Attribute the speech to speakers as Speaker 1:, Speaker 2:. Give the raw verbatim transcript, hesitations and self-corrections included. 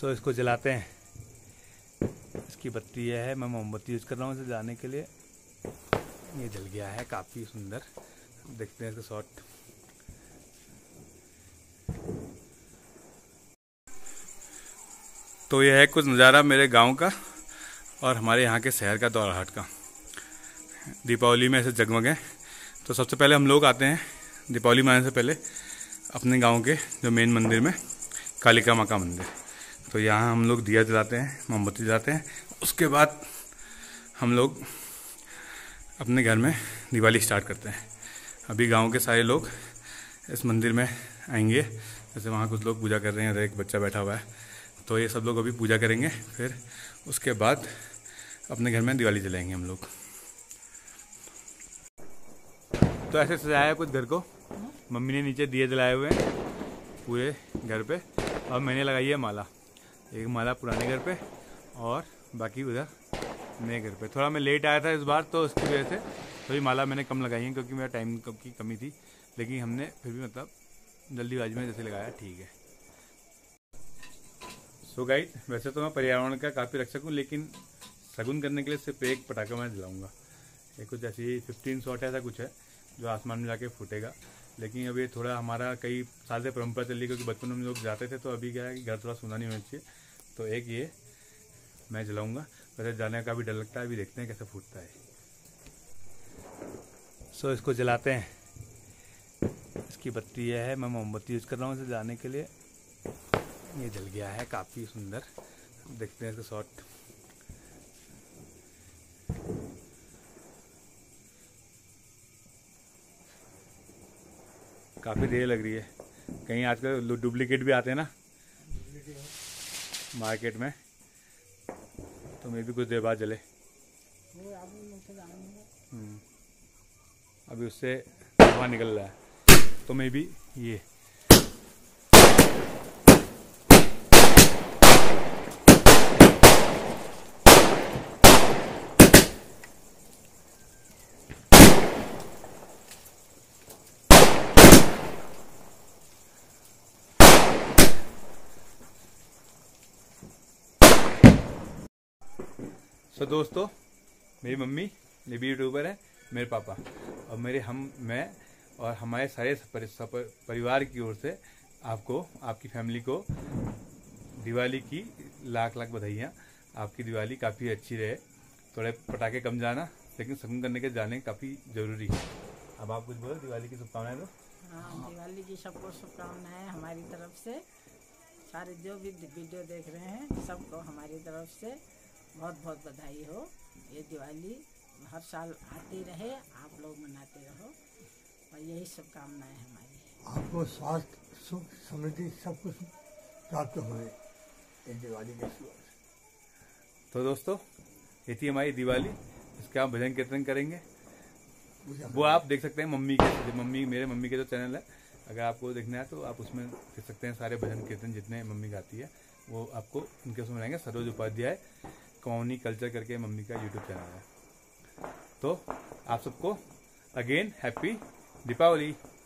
Speaker 1: सो इसको जलाते हैं। इसकी बत्ती यह है, मैं मोमबत्ती यूज़ कर रहा हूँ इसे जलाने के लिए। ये जल गया है, काफ़ी सुंदर। देखते हैं इसका शॉट। तो यह है कुछ नज़ारा मेरे गांव का और हमारे यहाँ के शहर का दौराहाट का। दीपावली में ऐसे जगमगे। तो सबसे पहले हम लोग आते हैं दीपावली मनाने से पहले अपने गांव के जो मेन मंदिर में, कालिका माँ का मंदिर। तो यहाँ हम लोग दिया जलाते हैं, मोमबत्ती जलाते हैं। उसके बाद हम लोग अपने घर में दिवाली स्टार्ट करते हैं। अभी गांव के सारे लोग इस मंदिर में आएंगे। जैसे वहाँ कुछ लोग पूजा कर रहे हैं, एक बच्चा बैठा हुआ है। तो ये सब लोग अभी पूजा करेंगे, फिर उसके बाद अपने घर में दिवाली जलाएंगे हम लोग। तो ऐसे सजाया है कुछ घर को। मम्मी ने नीचे दिए जलाए हुए हैं पूरे घर पे, और मैंने लगाई है माला। एक माला पुराने घर पे और बाकी उधर नए घर पे। थोड़ा मैं लेट आया था इस बार, तो उसकी वजह से थोड़ी माला मैंने कम लगाई है, क्योंकि मेरा टाइम की कमी थी। लेकिन हमने फिर भी मतलब जल्दीबाजी में जैसे लगाया, ठीक है। सो गाइस, वैसे तो मैं पर्यावरण का काफ़ी रक्षक हूँ, लेकिन शगुन करने के लिए सिर्फ एक पटाखा मैं जलाऊँगा। ये कुछ ऐसी फिफ्टीन शॉट ऐसा कुछ है जो आसमान में जाके फूटेगा। लेकिन अभी थोड़ा हमारा कई साल से परंपरा चली, क्योंकि बचपन में हम लोग जाते थे। तो अभी क्या है कि घर थोड़ा सुना नहीं होना चाहिए, तो एक ये मैं जलाऊंगा। वैसे जाने का भी डर लगता है, अभी देखते हैं कैसे फूटता है। सो इसको जलाते हैं। इसकी बत्ती यह है, मैं मोमबत्ती यूज़ कर रहा हूँ इसे जलाने के लिए। ये जल गया है, काफ़ी सुंदर। देखते हैं इसका शॉट। काफ़ी देर लग रही है। कहीं आजकल डुप्लीकेट भी आते हैं ना मार्केट में, तो मैं भी कुछ देर बाद जले। अभी उससे धुआं निकल रहा है, तो मैं भी ये तो दोस्तों, मेरी मम्मी, ये भी यूट्यूबर है, मेरे पापा और मेरे हम मैं और हमारे सारे परिवार की ओर से आपको, आपकी फैमिली को दिवाली की लाख लाख बधाइयाँ। आपकी दिवाली काफ़ी अच्छी रहे। थोड़े पटाखे कम जाना, लेकिन शगुन करने के जाने काफ़ी ज़रूरी है। अब आप कुछ बोलो, दिवाली की शुभकामनाएं दो।
Speaker 2: हाँ, दिवाली की सबको शुभकामनाएं हमारी तरफ से। सारे जो भी वीडियो देख रहे हैं सबको हमारी तरफ से बहुत बहुत बधाई हो। ये दिवाली हर साल आती रहे, आप लोग मनाते रहो, और यही शुभकामनाएं हमारी।
Speaker 3: आपको स्वास्थ्य, सुख, समृद्धि सब कुछ प्राप्त हो ये दिवाली के शुभ।
Speaker 1: तो दोस्तों, ये थी हमारी दिवाली। इसके हम भजन कीर्तन करेंगे, वो आप देख सकते हैं मम्मी के मम्मी मेरे मम्मी के जो चैनल है, अगर आपको देखना है तो आप उसमें देख सकते हैं। सारे भजन कीर्तन जितने मम्मी गाती है वो आपको उनके उसमें मिलेंगे। सरोज उपाध्याय कौनी कल्चर करके मम्मी का यूट्यूब चैनल है। तो आप सबको अगेन हैप्पी दीपावली।